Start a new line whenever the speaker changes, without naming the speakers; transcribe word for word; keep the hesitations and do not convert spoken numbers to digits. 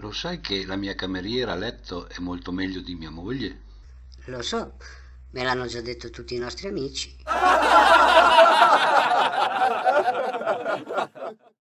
Lo sai che la mia cameriera a letto è molto meglio di mia moglie?
Lo so, me l'hanno già detto tutti i nostri amici.